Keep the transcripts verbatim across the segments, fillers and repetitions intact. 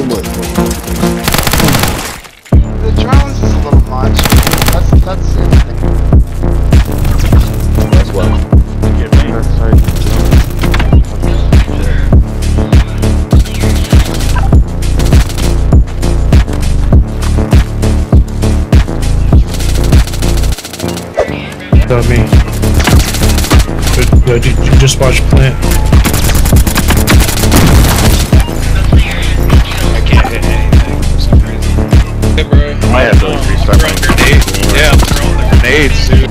much. The drones is a little much. That's that's it. That's why. Get me. That's right. That me. Good, good. You, you just watch plant. I can't hit anything for some reason. Hey, bro. I have to restart my grenades. Yeah, I'm throwing the grenades, dude.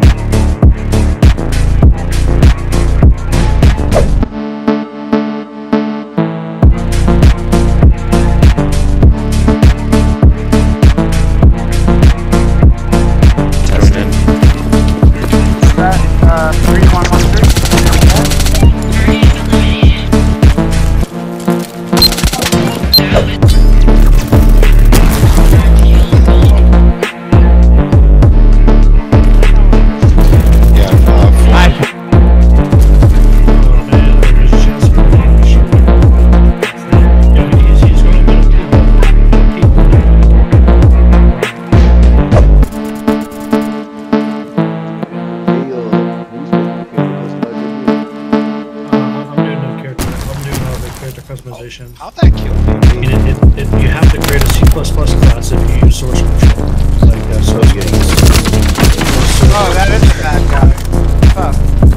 Customization. How'd that kill me? I mean, it, it, it, you have to create a C plus plus class if you use source control. Like uh, source games. Oh, that is a bad guy. Fuck.